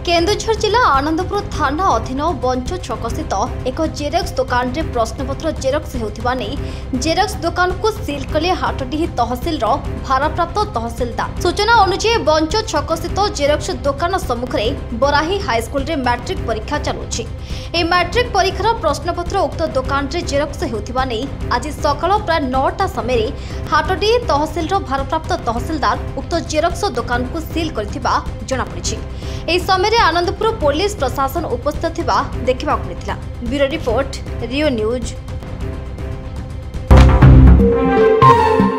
केन्दुझर जिला आनंदपुर थाना अधीन बंच छक स्थित एक जेरक्स दुकान रे प्रश्नपत्र जेरक्स होथिबा नै जेरक्स दुकान को सील कले हाटडीह तहसिल भारप्राप्त तहसिलदार। सूचना अनुसार बंच छक स्थित जेरक्स दुकान सम्मुख में बराही हाईस्कल रे मैट्रिक परीक्षा चलुछि। ए मैट्रिक परीक्षार प्रश्नपत्र उक्त दुकान रे जेरक्स होथिबा नै आज सकाळ प्राय 9टा समय हाटडीह तहसिल भारप्राप्त तहसिलदार उक्त जेरक्स दुकान को सील करथिबा जणा पड़िछि। एही समय आनंदपुर पुलिस प्रशासन उपस्थित थिबा देखिबा मिलिथिला। Bureau report Rio news.